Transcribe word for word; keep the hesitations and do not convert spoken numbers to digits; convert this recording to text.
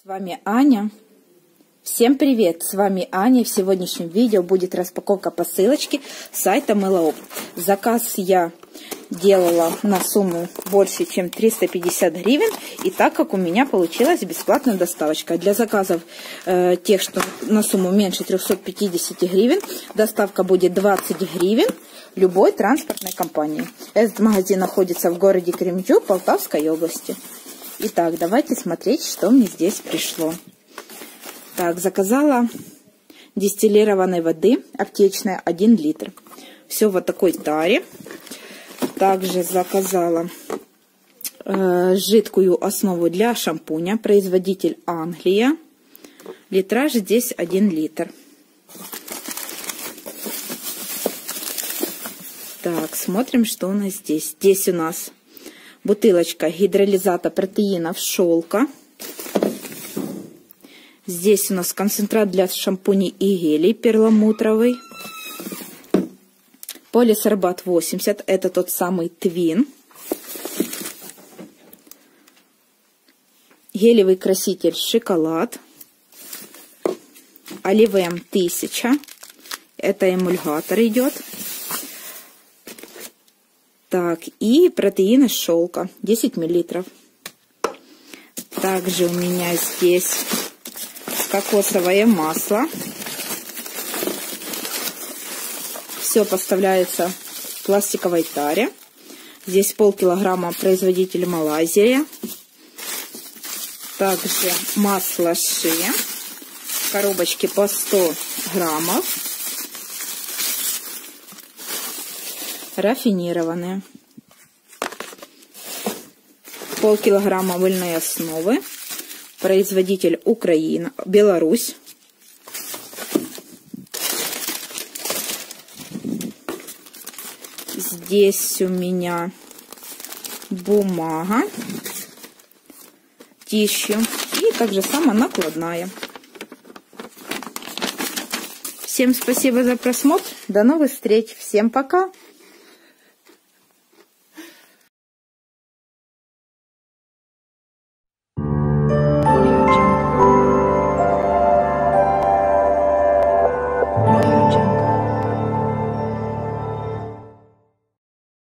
вами Аня. Всем привет! С вами Аня. В сегодняшнем видео будет распаковка посылочки с сайта Мылооп. Заказ я делала на сумму больше, чем триста пятьдесят гривен. И так как у меня получилась бесплатная доставочка. Для заказов э, тех, что на сумму меньше трёхсот пятидесяти гривен, доставка будет двадцать гривен любой транспортной компании. Этот магазин находится в городе Кременчуг, Полтавской области. Итак, давайте смотреть, что мне здесь пришло. Так, заказала дистиллированной воды аптечная один литр. Все вот такой таре. Также заказала э, жидкую основу для шампуня. Производитель Англия. Литраж здесь один литр. Так, смотрим, что у нас здесь. Здесь у нас бутылочка гидролизата протеинов шелка. Здесь у нас концентрат для шампуней и гелей перламутровый. Полисорбат восемьдесят. Это тот самый Твин. Гелевый краситель шоколад. Оливем тысяча. Это эмульгатор идет. Так, и протеины шелка десять миллилитров. Также у меня здесь кокосовое масло. Все поставляется в пластиковой таре. Здесь полкилограмма, производитель Малайзия. Также масло ши. В коробочке по сто граммов. Рафинированные. Полкилограмма мыльной основы. Производитель Украина, Беларусь. Здесь у меня бумага, тищу и также само накладная. Всем спасибо за просмотр. До новых встреч. Всем пока.